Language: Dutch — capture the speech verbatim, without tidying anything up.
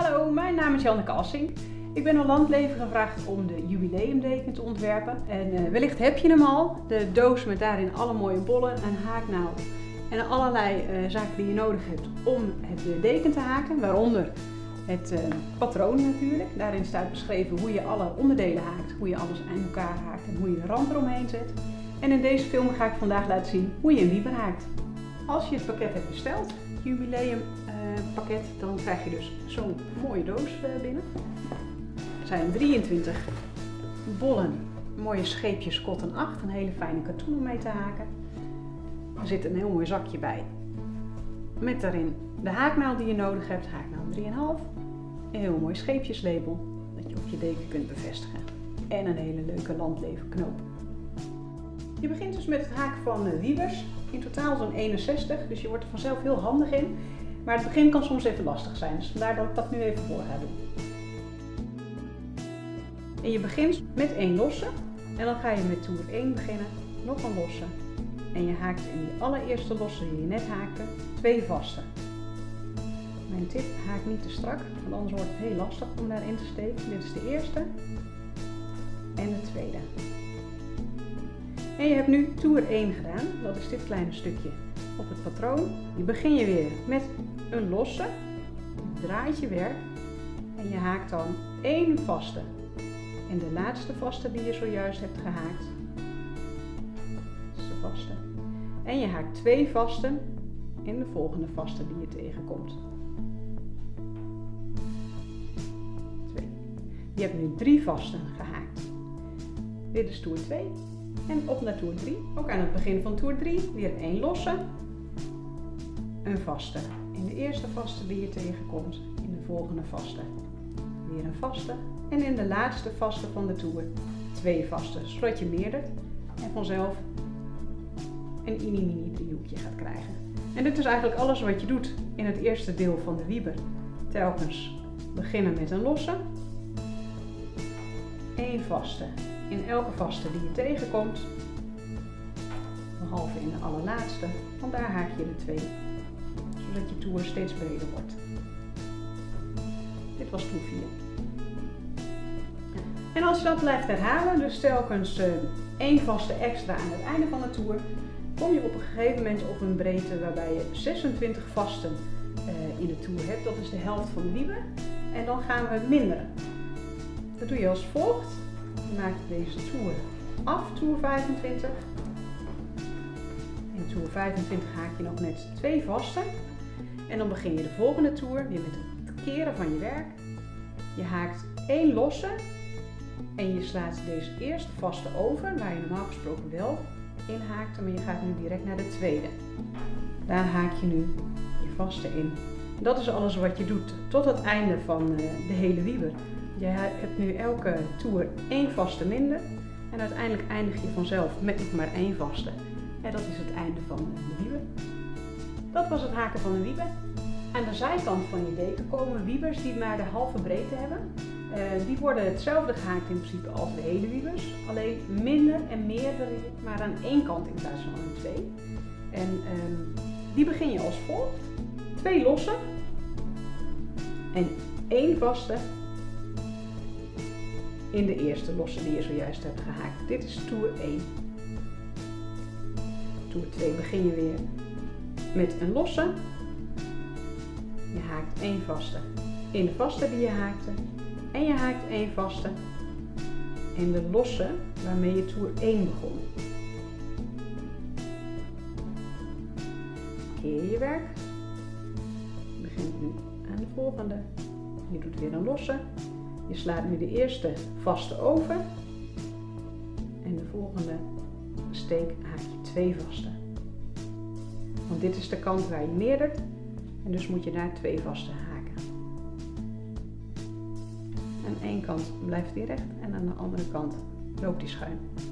Hallo, mijn naam is Janneke Assink. Ik ben aan Landleven gevraagd om de jubileumdeken te ontwerpen. En uh, wellicht heb je hem al, de doos met daarin alle mooie bollen en haaknaalden. En allerlei uh, zaken die je nodig hebt om het deken te haken, waaronder het uh, patroon natuurlijk. Daarin staat beschreven hoe je alle onderdelen haakt, hoe je alles aan elkaar haakt en hoe je de rand eromheen zet. En in deze film ga ik vandaag laten zien hoe je een wieber haakt. Als je het pakket hebt besteld, het jubileumpakket, uh, dan krijg je dus zo'n mooie doos uh, binnen. Er zijn drieëntwintig bollen, mooie scheepjes cotton acht, een hele fijne katoen om mee te haken. Er zit een heel mooi zakje bij, met daarin de haaknaald die je nodig hebt, haaknaald drie komma vijf. Een heel mooi scheepjeslabel, dat je op je deken kunt bevestigen. En een hele leuke Landleven knoop. Je begint dus met het haken van uh, wiebers, in totaal zo'n eenenzestig, dus je wordt er vanzelf heel handig in. Maar het begin kan soms even lastig zijn, dus vandaar dat ik dat nu even voor ga doen. En je begint met één losse en dan ga je met toer één beginnen, nog een losse. En je haakt in die allereerste losse die je net haakte, twee vaste. Mijn tip, haak niet te strak, want anders wordt het heel lastig om daarin te steken. Dit is de eerste en de tweede. En je hebt nu toer één gedaan, dat is dit kleine stukje op het patroon. Die begin je weer met een losse, draait je werk en je haakt dan één vaste. En de laatste vaste die je zojuist hebt gehaakt, dat is de vaste. En je haakt twee vasten in de volgende vaste die je tegenkomt. Twee. Je hebt nu drie vasten gehaakt. Dit is toer twee. En op naar toer drie. Ook aan het begin van toer drie weer één losse, een vaste. In de eerste vaste die je tegenkomt, in de volgende vaste weer een vaste. En in de laatste vaste van de toer twee vasten, zodat je meerdert en vanzelf een mini-mini driehoekje gaat krijgen. En dit is eigenlijk alles wat je doet in het eerste deel van de wieber. Telkens beginnen met een losse, één vaste. In elke vaste die je tegenkomt, behalve in de allerlaatste, want daar haak je de twee, zodat je toer steeds breder wordt. Dit was toer vier. En als je dat blijft herhalen, dus telkens uh, één vaste extra aan het einde van de toer, kom je op een gegeven moment op een breedte waarbij je zesentwintig vasten uh, in de toer hebt. Dat is de helft van de wieber. En dan gaan we minderen. Dat doe je als volgt. Je maakt deze toer af, toer vijfentwintig. In toer vijfentwintig haak je nog net twee vasten. En dan begin je de volgende toer weer met het keren van je werk. Je haakt één losse. En je slaat deze eerste vaste over, waar je normaal gesproken wel in haakte, maar je gaat nu direct naar de tweede. Daar haak je nu je vaste in. Dat is alles wat je doet tot het einde van de hele wieber. Je hebt nu elke toer één vaste minder en uiteindelijk eindig je vanzelf met nog maar één vaste. En dat is het einde van de wieber. Dat was het haken van de wieber. Aan de zijkant van je deken komen wiebers die maar de halve breedte hebben. Uh, die worden hetzelfde gehaakt in principe als de hele wiebers, alleen minder en meerdere, maar aan één kant in plaats van aan twee. En um, die begin je als volgt. Twee losse en één vaste in de eerste losse die je zojuist hebt gehaakt. Dit is toer één. Toer twee begin je weer met een losse. Je haakt één vaste in de vaste die je haakte. En je haakt één vaste in de losse waarmee je toer één begon. Keer je werk. Je begint nu aan de volgende. Je doet weer een losse. Je slaat nu de eerste vaste over. En de volgende steek haak je twee vaste. Want dit is de kant waar je meerdert. En dus moet je daar twee vaste haken. Aan één kant blijft die recht en aan de andere kant loopt die schuin.